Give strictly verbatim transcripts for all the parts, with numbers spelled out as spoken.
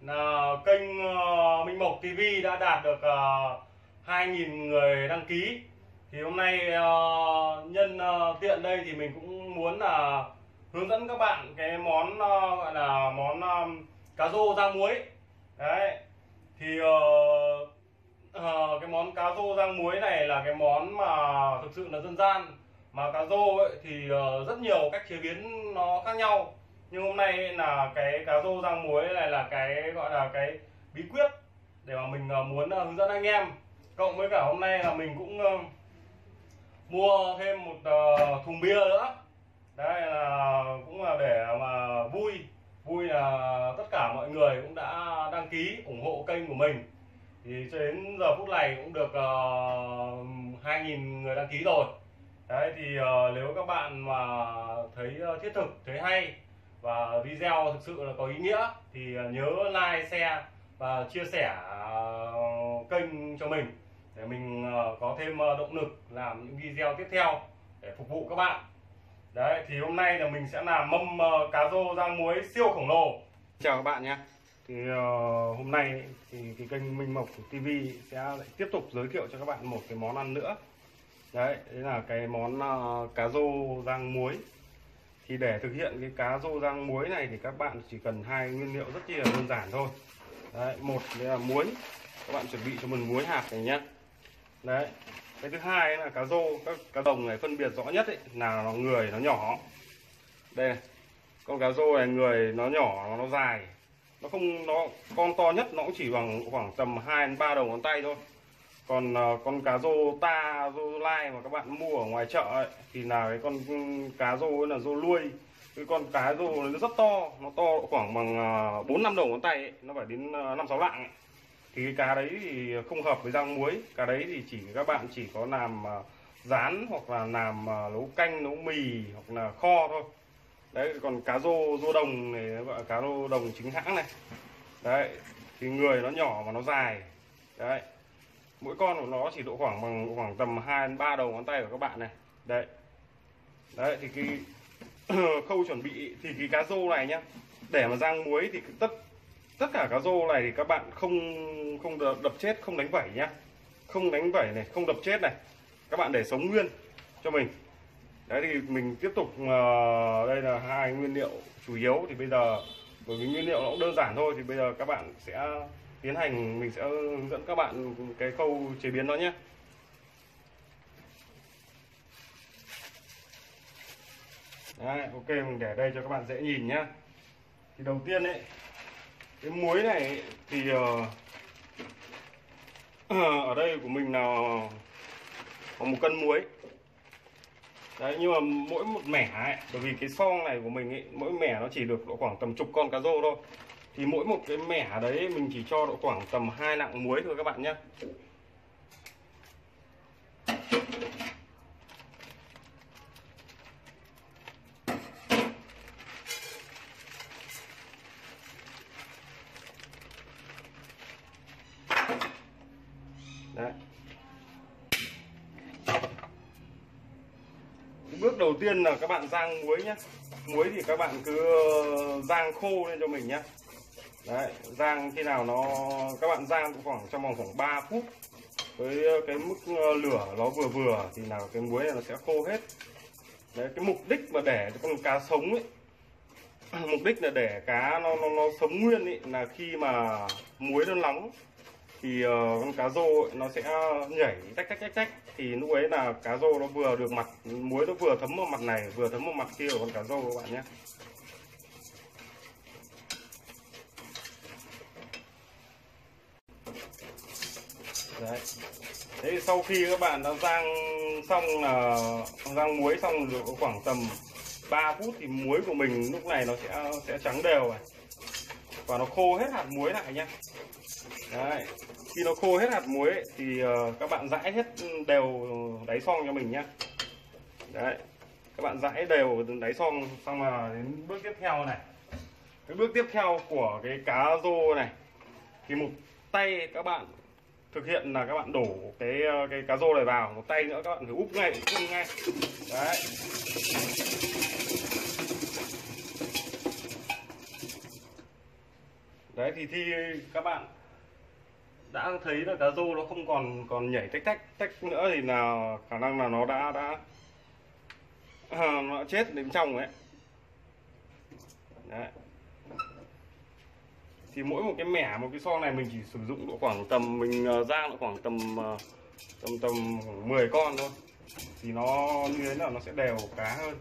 là kênh uh, Minh Mộc ti vi đã đạt được uh, hai nghìn người đăng ký. Thì hôm nay uh, nhân uh, tiện đây thì mình cũng muốn là hướng dẫn các bạn cái món uh, gọi là món um, cá rô rang muối. Đấy. Thì uh, uh, cái món cá rô rang muối này là cái món mà thực sự là dân gian. Mà cá rô ấy thì uh, rất nhiều cách chế biến nó khác nhau. Nhưng hôm nay là cái cá rô rang muối này là cái gọi là cái bí quyết để mà mình uh, muốn uh, hướng dẫn anh em. Cộng với cả hôm nay là mình cũng uh, mua thêm một uh, thùng bia nữa. Đây là cũng là để mà vui vui là tất cả mọi người cũng đã đăng ký ủng hộ kênh của mình. Thì cho đến giờ phút này cũng được uh, hai nghìn người đăng ký rồi. Đấy thì uh, nếu các bạn mà thấy uh, thiết thực, thấy hay và video thực sự là có ý nghĩa thì uh, nhớ like, share và chia sẻ uh, kênh cho mình để mình uh, có thêm uh, động lực làm những video tiếp theo để phục vụ các bạn. Đấy thì hôm nay là mình sẽ làm mâm uh, cá rô rang muối siêu khổng lồ. Chào các bạn nhé. Thì uh, hôm nay thì cái kênh Minh Mộc ti vi sẽ lại tiếp tục giới thiệu cho các bạn một cái món ăn nữa. Đấy, đấy là cái món uh, cá rô rang muối. Thì để thực hiện cái cá rô rang muối này thì các bạn chỉ cần hai nguyên liệu rất là đơn giản thôi. Đấy, một là muối, các bạn chuẩn bị cho mình muối hạt này nhé. Đấy, cái thứ hai là cá rô, các cá đồng này phân biệt rõ nhất ấy, là nó người nó nhỏ. Đây này, con cá rô này người nó nhỏ, nó, nó dài, nó không nó con to nhất nó cũng chỉ bằng khoảng tầm hai đến ba đầu ngón tay thôi. Còn uh, con cá rô ta, rô lai mà các bạn mua ở ngoài chợ ấy, thì là cái con cá rô ấy là rô nuôi. Cái con cá rô nó rất to, nó to khoảng bằng bốn năm đầu ngón tay ấy, nó phải đến năm sáu lạng ấy. Thì cái cá đấy thì không hợp với rang muối. Cá đấy thì chỉ các bạn chỉ có làm uh, rán hoặc là làm uh, nấu canh, nấu mì hoặc là kho thôi. Đấy, còn cá rô rô đồng này gọi là cá rô đồng chính hãng này. Đấy, thì người nó nhỏ và nó dài. Đấy. Mỗi con của nó chỉ độ khoảng bằng khoảng tầm hai đến ba đầu ngón tay của các bạn này. Đấy. Đấy thì cái khâu chuẩn bị thì cái cá rô này nhá, để mà rang muối thì tất tất cả cá rô này thì các bạn không không đập chết, không đánh vảy nhá. Không đánh vảy này, không đập chết này. Các bạn để sống nguyên cho mình. Đấy thì mình tiếp tục uh, đây là hai nguyên liệu chủ yếu. Thì bây giờ bởi vì nguyên liệu nó cũng đơn giản thôi thì bây giờ các bạn sẽ tiến hành, mình sẽ hướng dẫn các bạn cái khâu chế biến nó nhé. Đấy, ok, mình để đây cho các bạn dễ nhìn nhá. Thì đầu tiên ấy, cái muối này thì uh, ở đây của mình là có một cân muối. Đấy, nhưng mà mỗi một mẻ ấy, bởi vì cái xoong này của mình ấy, mỗi mẻ nó chỉ được độ khoảng tầm chục con cá rô thôi. Thì mỗi một cái mẻ đấy mình chỉ cho độ khoảng tầm hai lạng muối thôi các bạn nhé. Đấy. Cái bước đầu tiên là các bạn rang muối nhé. Muối thì các bạn cứ rang khô lên cho mình nhé. Đấy, rang khi nào nó các bạn rang khoảng trong vòng khoảng ba phút với cái mức lửa nó vừa vừa thì là cái muối này nó sẽ khô hết. Đấy, cái mục đích mà để con cá sống ấy, mục đích là để cá nó nó, nó sống nguyên ấy, là khi mà muối nó nóng thì uh, con cá rô ấy, nó sẽ nhảy tách tách tách tách, thì lúc ấy là cá rô nó vừa được mặt, muối nó vừa thấm vào mặt này vừa thấm vào mặt kia của con cá rô các bạn nhé. Đấy. Thế thì sau khi các bạn đã rang xong là rang muối xong được khoảng tầm ba phút thì muối của mình lúc này nó sẽ sẽ trắng đều này. Và nó khô hết hạt muối lại nhá. Đấy. Khi nó khô hết hạt muối ấy, thì uh, các bạn rãi hết đều đáy xoong cho mình nhá. Đấy. Các bạn rãi đều đáy xoong xong là đến bước tiếp theo này. Cái bước tiếp theo của cái cá rô này thì một tay các bạn thực hiện là các bạn đổ cái cái cá rô này vào, một tay nữa các bạn phải úp ngay, úp ngay. Đấy. Đấy thì thì các bạn đã thấy là cá rô nó không còn còn nhảy tách tách tách nữa thì là khả năng là nó đã đã à, nó đã chết đến trong ấy. Đấy. Thì mỗi một cái mẻ, một cái xo này mình chỉ sử dụng độ khoảng tầm mình rang độ khoảng tầm tầm tầm khoảng mười con thôi, thì nó như thế là nó sẽ đều cá hơn.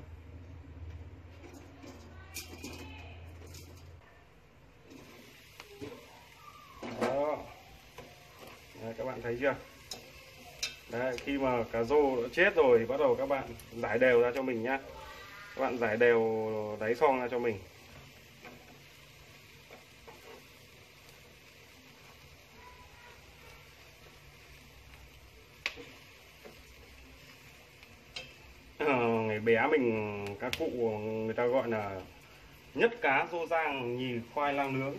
Đó. Đấy, các bạn thấy chưa? Đấy, khi mà cá rô đã chết rồi thì bắt đầu các bạn rải đều ra cho mình nhá. Các bạn rải đều đáy xoong ra cho mình. Ờ, ngày bé mình, các cụ người ta gọi là nhất cá rô rang nhì khoai lang nướng.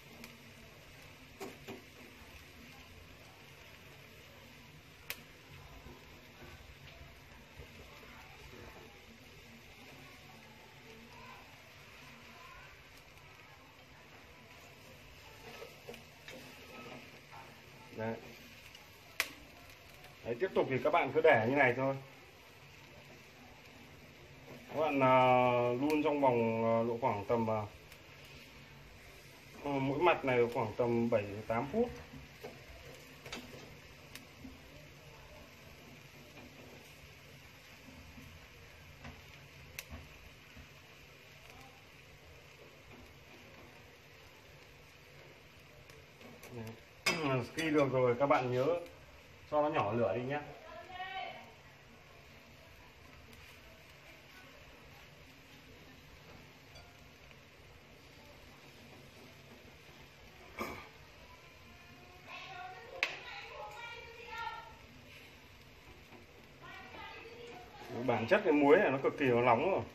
Đấy. Đấy, tiếp tục thì các bạn cứ để như này thôi. Các bạn uh, đun trong vòng uh, độ khoảng tầm uh, mỗi mặt này khoảng tầm bảy tám phút. Khi được rồi các bạn nhớ cho nó nhỏ lửa đi nhé. Bản chất cái muối này nó cực kỳ nó nóng rồi,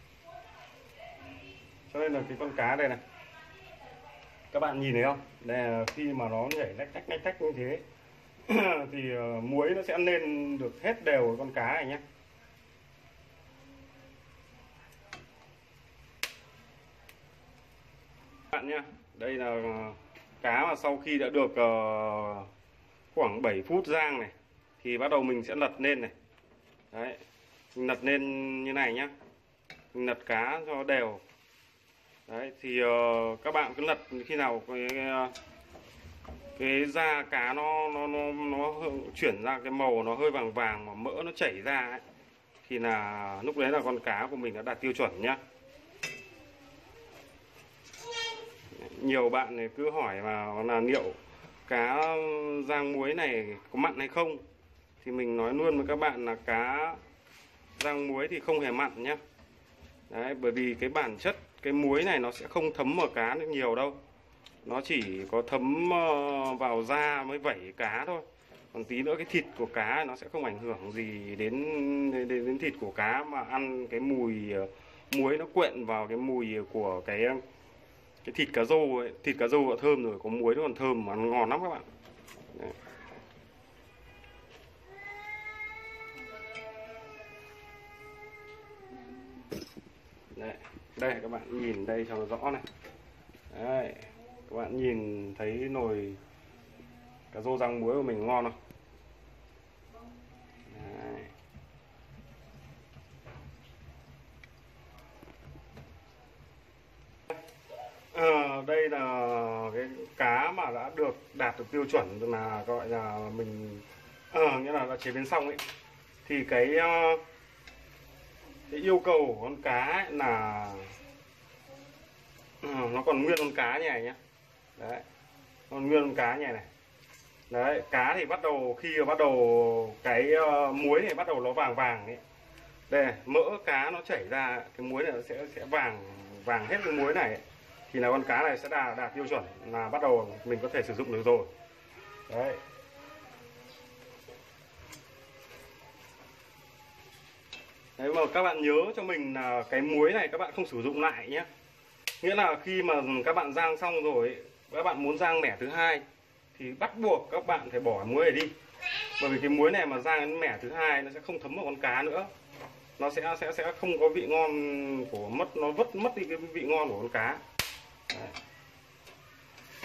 cho nên là cái con cá đây này, các bạn nhìn thấy không? Đây là khi mà nó nhảy lách tách lách tách như thế thì muối nó sẽ lên được hết đều con cá này nhé. Các bạn nhá, đây là cá mà sau khi đã được uh, khoảng bảy phút rang này thì bắt đầu mình sẽ lật lên này. Đấy, mình lật lên như này nhá, mình lật cá cho đều. Đấy thì uh, các bạn cứ lật khi nào cái uh, cái da cá nó nó nó nó chuyển ra cái màu nó hơi vàng vàng mà mỡ nó chảy ra ấy, thì là lúc đấy là con cá của mình đã đạt tiêu chuẩn nhá. Nhiều bạn này cứ hỏi mà là liệu cá rang muối này có mặn hay không, thì mình nói luôn với các bạn là cá rang muối thì không hề mặn nhá. Đấy, bởi vì cái bản chất cái muối này nó sẽ không thấm vào cá được nhiều đâu, nó chỉ có thấm vào da mới vẩy cá thôi, còn tí nữa cái thịt của cá nó sẽ không ảnh hưởng gì đến đến, đến thịt của cá, mà ăn cái mùi muối nó quyện vào cái mùi của cái cái thịt cá rô ấy. Thịt cá rô đã thơm rồi, có muối nó còn thơm mà nó ngon lắm các bạn. Đấy. Đấy, đây các bạn nhìn đây cho nó rõ này. Đấy, các bạn nhìn thấy nồi cá rô rang muối của mình ngon không? Đấy. À, đây là cái cá mà đã được đạt được tiêu chuẩn là gọi là mình à, nghĩa là đã chế biến xong ấy, thì cái cái yêu cầu của con cá ấy là à, nó còn nguyên con cá như này nhá. Đấy, còn nguyên con cá như này này. Đấy, cá thì bắt đầu khi mà bắt đầu cái uh, muối này bắt đầu nó vàng vàng ấy. Đây này, mỡ cá nó chảy ra, cái muối này nó sẽ sẽ vàng vàng hết cái muối này ấy. Thì là con cá này sẽ đạt đạt tiêu chuẩn là bắt đầu mình có thể sử dụng được rồi. Đấy. Đấy, mà các bạn nhớ cho mình là cái muối này các bạn không sử dụng lại nhé. Nghĩa là khi mà các bạn rang xong rồi, các bạn muốn rang mẻ thứ hai thì bắt buộc các bạn phải bỏ muối này đi. Bởi vì cái muối này mà rang đến mẻ thứ hai nó sẽ không thấm vào con cá nữa. Nó sẽ sẽ sẽ không có vị ngon của mất, nó vất mất đi cái vị ngon của con cá. Đấy.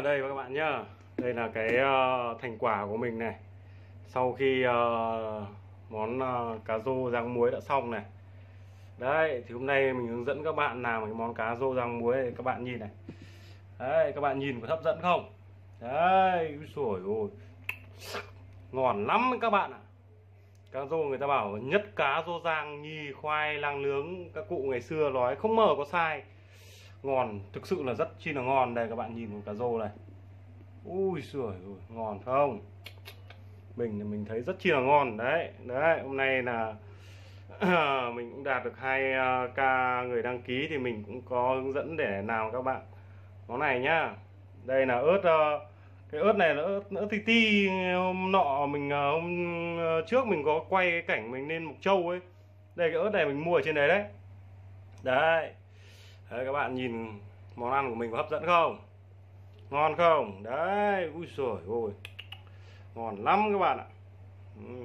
nhá, đây các bạn nhá, đây là cái uh, thành quả của mình này sau khi uh, món uh, cá rô rang muối đã xong này. Đấy thì hôm nay mình hướng dẫn các bạn làm cái món cá rô rang muối này, các bạn nhìn này. Đấy các bạn nhìn có hấp dẫn không? Đấy, ôi ôi, ngon lắm các bạn ạ. Cá rô người ta bảo nhất cá rô rang nhì khoai lang nướng, các cụ ngày xưa nói không mờ có sai. Ngon, thực sự là rất chi là ngon. Đây các bạn nhìn cá rô này. Ui giời, ngon không? Mình mình thấy rất chi là ngon đấy. Đấy, hôm nay là mình cũng đạt được hai k người đăng ký thì mình cũng có hướng dẫn để làm các bạn món này nhá. Đây là ớt, cái ớt này là ớt, ớt ti ti hôm nọ mình hôm trước mình có quay cái cảnh mình lên Mộc Châu ấy. Đây cái ớt này mình mua ở trên đấy đấy. Đấy. Đấy các bạn nhìn món ăn của mình có hấp dẫn không? Ngon không? Đấy, ui giời ôi, ngon lắm các bạn ạ. Ừ.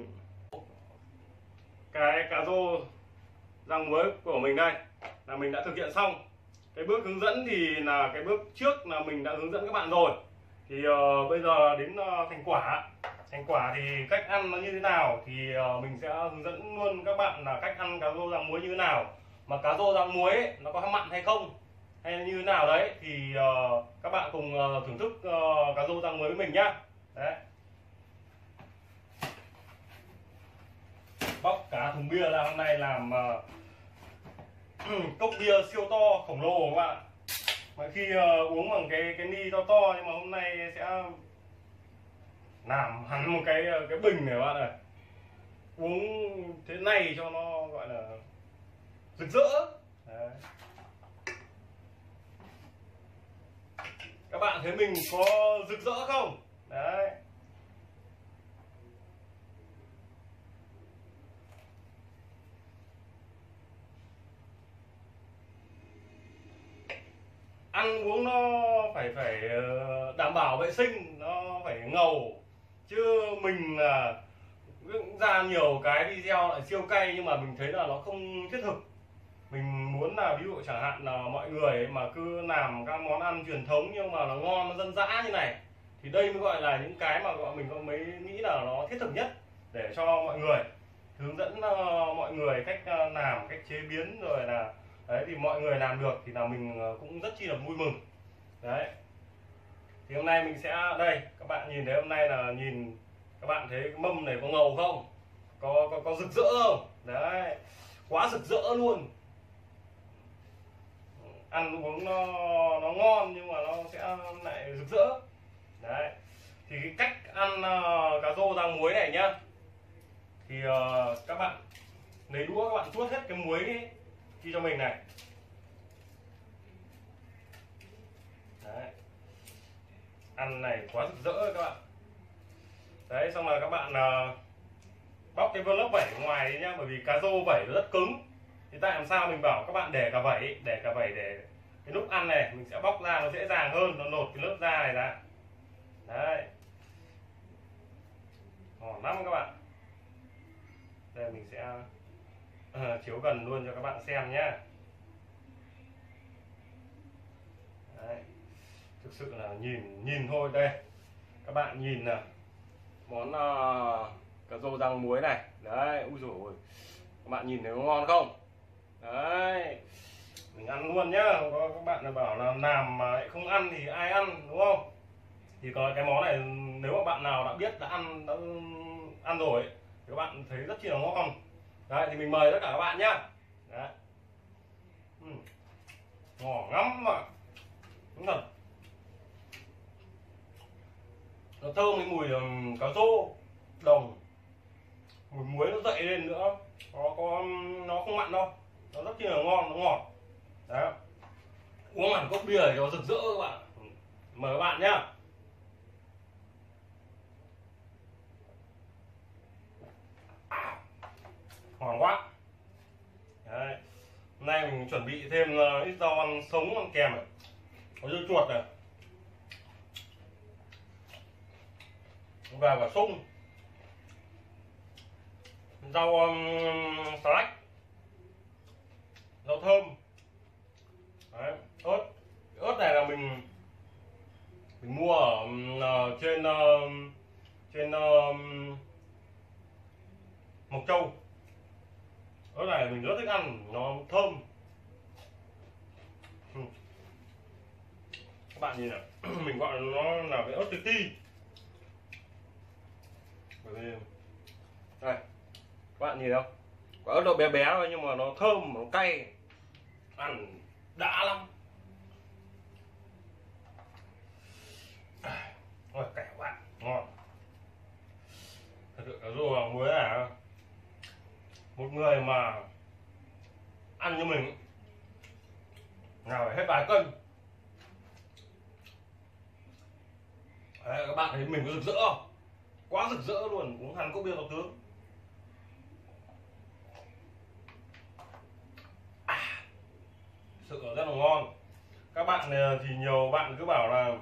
Cái cá rô rang muối của mình đây là mình đã thực hiện xong. Cái bước hướng dẫn thì là cái bước trước là mình đã hướng dẫn các bạn rồi. Thì uh, bây giờ đến uh, thành quả. Thành quả thì cách ăn nó như thế nào thì uh, mình sẽ hướng dẫn luôn các bạn là cách ăn cá rô rang muối như thế nào. Mà cá rô rang muối ấy, nó có mặn hay không hay như thế nào đấy thì uh, các bạn cùng uh, thưởng thức uh, cá rô rang muối với mình nhá. Đấy. Bóc cá thùng bia ra, hôm nay làm uh, cốc bia siêu to khổng lồ các bạn. Mà khi uh, uống bằng cái cái ly to to, nhưng mà hôm nay sẽ làm hẳn một cái cái bình này các bạn này. Uống thế này cho nó gọi là rực rỡ. Đấy. Các bạn thấy mình có rực rỡ không? Đấy. Ăn uống nó phải phải đảm bảo vệ sinh, nó phải ngầu. Chứ mình là cũng ra nhiều cái video lại siêu cay nhưng mà mình thấy là nó không thiết thực. Mình muốn là ví dụ chẳng hạn là mọi người mà cứ làm các món ăn truyền thống nhưng mà nó ngon, nó dân dã như này thì đây mới gọi là những cái mà gọi mình mới nghĩ là nó thiết thực nhất để cho mọi người hướng dẫn uh, mọi người cách uh, làm, cách chế biến rồi là đấy thì mọi người làm được thì là mình cũng rất chi là vui mừng. Đấy. Thì hôm nay mình sẽ đây, các bạn nhìn thấy hôm nay là nhìn các bạn thấy cái mâm này có ngầu không? Có có có rực rỡ không? Đấy. Quá rực rỡ luôn. Ăn uống nó nó ngon nhưng mà nó sẽ lại rực rỡ. Đấy. Thì cái cách ăn uh, cá rô rang muối này nhá. Thì uh, các bạn lấy đũa, các bạn chuốt hết cái muối đi chi cho mình này. Đấy. Ăn này quá rực rỡ các bạn. Đấy, xong là các bạn uh, bóc cái lớp vảy ngoài đi nhá, bởi vì cá rô vảy nó rất cứng. Thì tại làm sao mình bảo các bạn để cả vảy, để cả vảy để cái lúc ăn này mình sẽ bóc ra nó dễ dàng hơn, nó lột cái lớp da này ra. Đấy. Ngon lắm các bạn. Đây mình sẽ uh, chiếu gần luôn cho các bạn xem nhé. Đấy. Thực sự là nhìn nhìn thôi đây. Các bạn nhìn nào. Món uh, cá rô rang muối này. Đấy, ui dồi ôi. Các bạn nhìn thấy có ngon không? Đấy. Mình ăn luôn nhá. Có các bạn là bảo là làm mà lại không ăn thì ai ăn, đúng không? Thì có cái món này nếu mà bạn nào đã biết đã ăn đã ăn rồi ấy, thì các bạn thấy rất chi là ngon. Đấy thì mình mời tất cả các bạn nhá. Đấy. Ừ. Ngon lắm mà. Đúng thật. Nó thơm cái mùi um, cá rô đồng, mùi muối nó dậy lên nữa, nó có nó không mặn đâu, nó rất chi là ngon, nó ngọt. Đấy. Uống hẳn cốc bia để cho rực rỡ các bạn. Mời các bạn nhá. Ngon quá. Đấy. Hôm nay mình chuẩn bị thêm uh, ít rau ăn sống ăn kèm này. Có dưa chuột này và quả sung, rau um, xà lách, rau thơm. Đấy. Ớt ớt này là mình Mình mua ở uh, trên uh, trên uh, Mộc Châu. Ớt này mình rất thích ăn, nó thơm. Ừ. Các bạn nhìn này, mình gọi nó là cái ớt ti ti. Đây, các bạn nhìn không? Quả ớt nó bé bé thôi nhưng mà nó thơm, nó cay, ăn đã lắm. Ôi cay quá, ngon. Thật sự cá rô bằng muối là một người mà ăn như mình nào phải hết vài cân. Đấy, các bạn thấy mình có rực rỡ không? Quá rực rỡ luôn, uống hẳn cốc bia tàu tướng. À, sự rất là ngon. Các bạn thì nhiều bạn cứ bảo là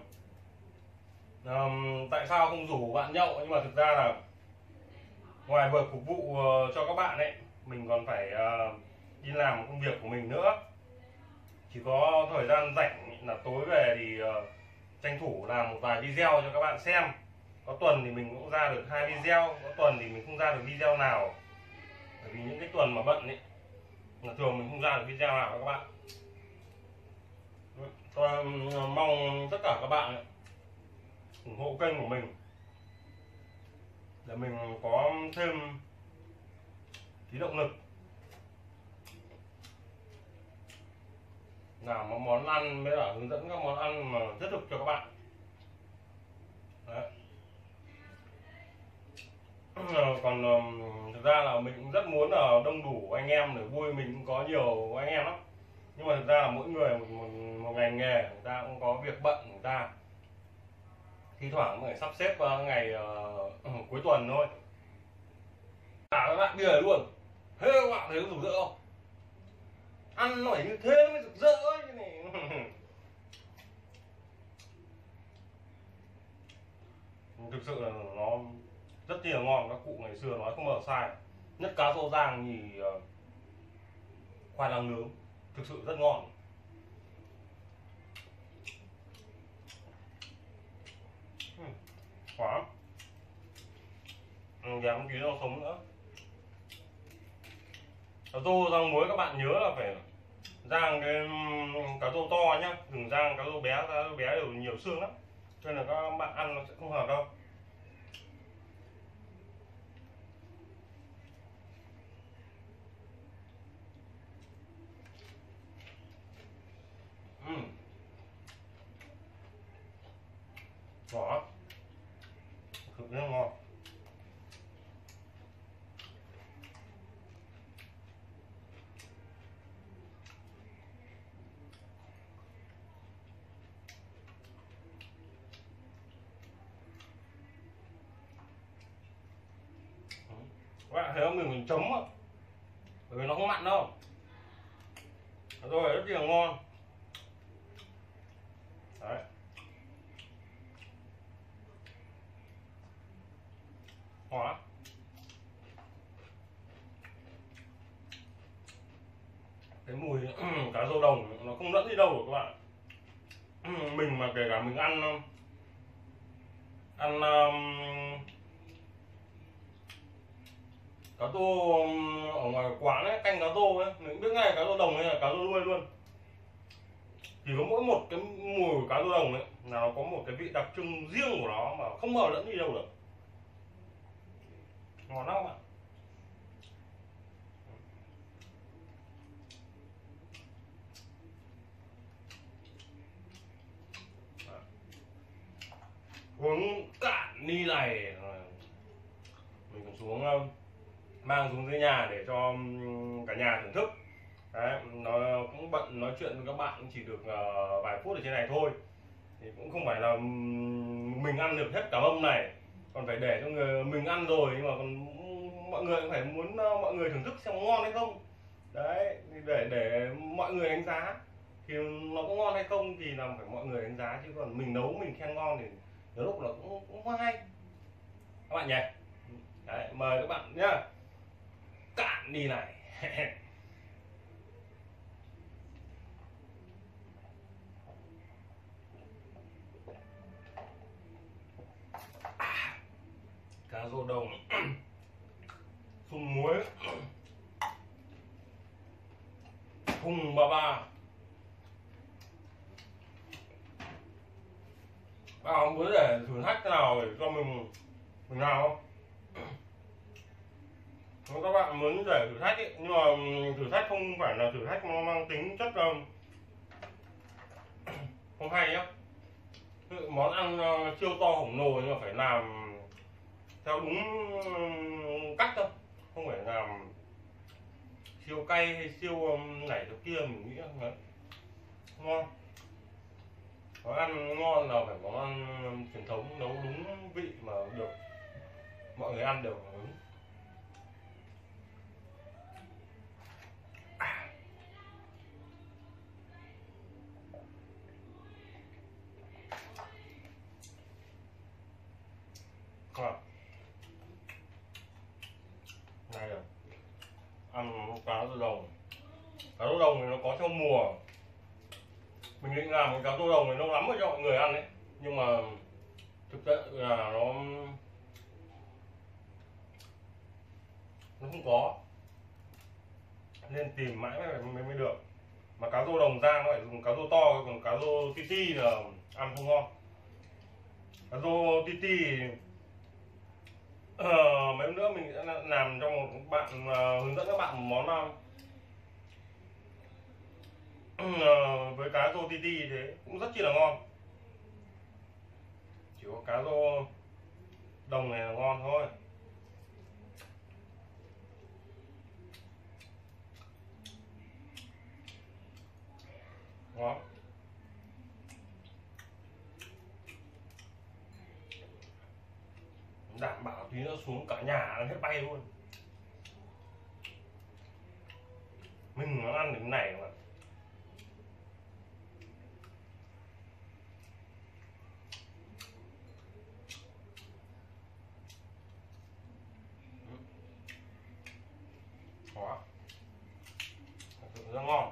um, tại sao không rủ bạn nhậu, nhưng mà thực ra là ngoài việc phục vụ uh, cho các bạn ấy, mình còn phải uh, đi làm công việc của mình nữa. Chỉ có thời gian rảnh là tối về thì uh, tranh thủ làm một vài video cho các bạn xem. Có tuần thì mình cũng ra được hai video, có tuần thì mình không ra được video nào. Bởi vì những cái tuần mà bận ấy là thường mình không ra được video nào với các bạn. Tôi mong tất cả các bạn ủng hộ kênh của mình để mình có thêm tí động lực làm một món ăn với cả hướng dẫn các món ăn mà thiết thực cho các bạn. Đấy. Còn thực ra là mình cũng rất muốn là đông đủ anh em để vui, mình cũng có nhiều anh em lắm, nhưng mà thực ra là mỗi người một, một, một ngành nghề, người ta cũng có việc bận, người ta thi thoảng phải sắp xếp ngày uh, cuối tuần thôi. À, các bạn bia luôn, thế các bạn thấy có rực rỡ không? Ăn nó phải như thế mới rực rỡ như này. Thực sự là nó rất là ngon. Các cụ ngày xưa nói không bao giờ sai. Nhất cá rô rang thì uh, khoai lang nướng thực sự rất ngon. uhm, Quá dám một tí rau sống nữa. Cá rô rang muối các bạn nhớ là phải rang cái cá rô to nhá, đừng rang cá rô bé. Cá rô bé đều nhiều xương lắm, cho nên là các bạn ăn nó sẽ không hợp đâu. uhm. Đó, thực rất ngon. Các bạn thấy không, mình mình chấm á, bởi vì nó không mặn đâu. Rồi rất là ngon. Đấy. Hóa. Cái mùi cá rô đồng nó không lẫn đi đâu rồi các bạn. Mình mà kể cả mình ăn ăn um, cá rô ở ngoài quán ấy, canh cá rô ấy, mình biết ngay cá rô đồng hay là cá rô nuôi luôn. Chỉ có mỗi một cái mùi của cá rô đồng ấy là nó có một cái vị đặc trưng riêng của nó mà không bao lẫn đi đâu được. Ngon lắm các bạn. Uống cạn ly này mình còn xuống mang xuống dưới nhà để cho cả nhà thưởng thức. Đấy, nó cũng bận nói chuyện với các bạn chỉ được uh, vài phút ở trên này thôi, thì cũng không phải là mình ăn được hết cả mâm này, còn phải để cho người mình ăn rồi, nhưng mà còn mọi người cũng phải muốn uh, mọi người thưởng thức xem ngon hay không. Đấy, để để mọi người đánh giá thì nó có ngon hay không thì là phải mọi người đánh giá, chứ còn mình nấu mình khen ngon thì nhiều lúc là cũng cũng không hay các bạn nhỉ. Đấy, mời các bạn nhá, cạn đi này. cá rô đồng phun muối phun ba ba. Các bạn muốn để thử thách thế nào để cho mình mình làm không? Nếu các bạn muốn để thử thách ấy, nhưng mà thử thách không phải là thử thách nó mang tính chất không hay nhá. Món ăn siêu to khổng lồ nhưng mà phải làm theo đúng cách thôi, không phải làm siêu cay hay siêu này chỗ kia. Mình nghĩ là ngon. Món ăn ngon là phải món ăn truyền thống, nấu đúng vị mà được mọi người ăn đều hưởng ứng. À. Này rồi, ăn cá rô đồng. Cá rô đồng thì nó có trong mùa. Mình định làm cái cá rô đồng này lâu lắm rồi cho mọi người ăn đấy, nhưng mà thực tế là nó nó không có, nên tìm mãi mới mới được. Mà cá rô đồng rang nó phải dùng cá rô to, còn cá rô ti ti là ăn không ngon. Cá rô ti ti ờ, mấy hôm nữa mình sẽ làm cho một bạn uh, hướng dẫn các bạn một món uh, với cá rô ti ti thế cũng rất chi là ngon. Chỉ có cá rô đồng này là ngon thôi. Ngon. Đảm bảo tí nữa xuống cả nhà nó hết bay luôn. Mình nó ăn được cái này mà. Đó. Thật sự rất ngon.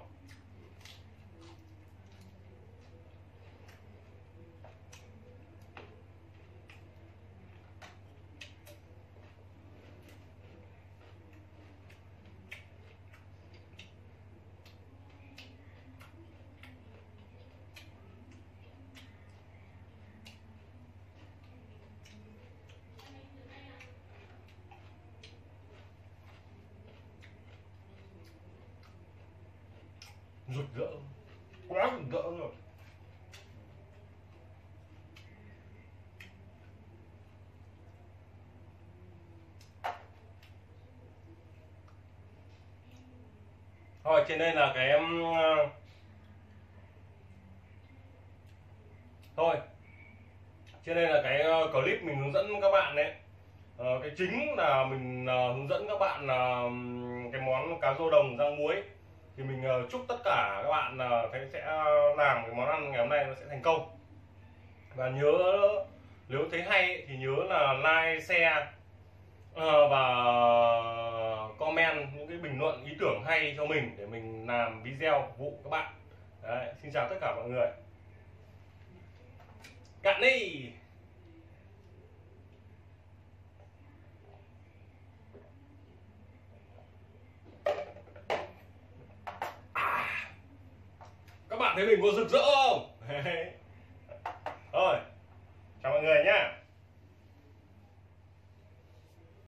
Rực rỡ, quá rực rỡ rồi. Thôi trên đây là cái um, thôi trên đây là cái clip mình hướng dẫn các bạn đấy. Ờ, cái chính là mình uh, hướng dẫn các bạn uh, cái món cá rô đồng rang muối. Thì mình uh, chúc tất cả các bạn uh, thấy sẽ làm cái món ăn ngày hôm nay nó sẽ thành công. Và nhớ nếu thấy hay thì nhớ là like, share uh, và comment những cái bình luận ý tưởng hay cho mình để mình làm video phục vụ các bạn. Đấy, xin chào tất cả mọi người. Cạn đi. Các bạn thấy mình có rực rỡ không?